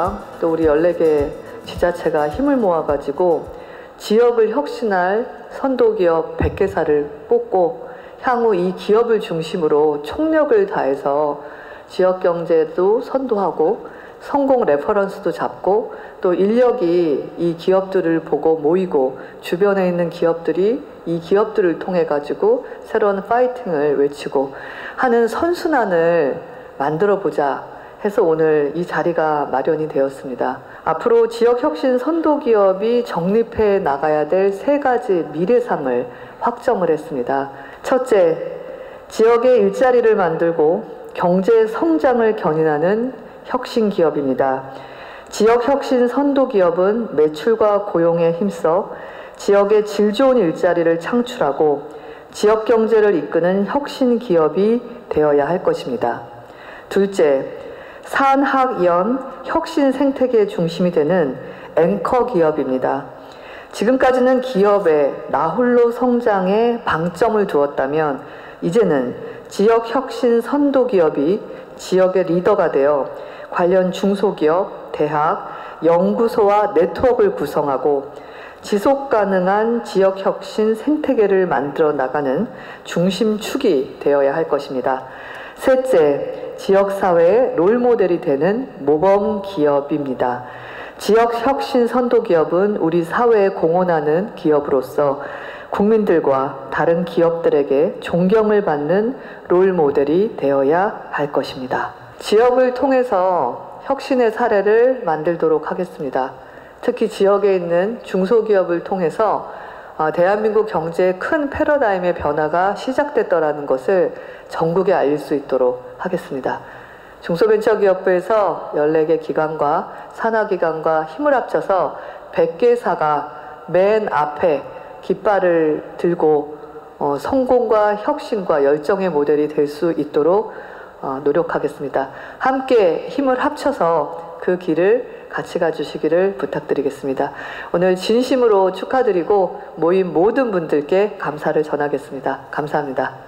정부랑 또 우리 14개 지자체가 힘을 모아가지고 지역을 혁신할 선도기업 100개사를 뽑고 향후 이 기업을 중심으로 총력을 다해서 지역경제도 선도하고 성공 레퍼런스도 잡고 또 인력이 이 기업들을 보고 모이고 주변에 있는 기업들이 이 기업들을 통해 가지고 새로운 파이팅을 외치고 하는 선순환을 만들어 보자 해서 오늘 이 자리가 마련이 되었습니다. 앞으로 지역혁신 선도기업이 정립해 나가야 될 3가지 미래상을 확정을 했습니다. 첫째, 지역의 일자리를 만들고 경제 성장을 견인하는 혁신기업입니다. 지역혁신 선도기업은 매출과 고용에 힘써 지역의 질 좋은 일자리를 창출하고 지역경제를 이끄는 혁신기업이 되어야 할 것입니다. 둘째, 산학연 혁신 생태계 중심이 되는 앵커 기업입니다. 지금까지는 기업의 나홀로 성장에 방점을 두었다면 이제는 지역혁신 선도기업이 지역의 리더가 되어 관련 중소기업, 대학, 연구소와 네트워크를 구성하고 지속가능한 지역혁신 생태계를 만들어 나가는 중심축이 되어야 할 것입니다. 셋째, 지역사회의 롤모델이 되는 모범기업입니다. 지역혁신 선도기업은 우리 사회에 공헌하는 기업으로서 국민들과 다른 기업들에게 존경을 받는 롤모델이 되어야 할 것입니다. 지역을 통해서 혁신의 사례를 만들도록 하겠습니다. 특히 지역에 있는 중소기업을 통해서 대한민국 경제의 큰 패러다임의 변화가 시작됐더라는 것을 전국에 알릴 수 있도록 하겠습니다. 중소벤처기업부에서 14개 기관과 산하기관과 힘을 합쳐서 100개사가 맨 앞에 깃발을 들고 성공과 혁신과 열정의 모델이 될 수 있도록 노력하겠습니다. 함께 힘을 합쳐서 그 길을 같이 가주시기를 부탁드리겠습니다. 오늘 진심으로 축하드리고 모인 모든 분들께 감사를 전하겠습니다. 감사합니다.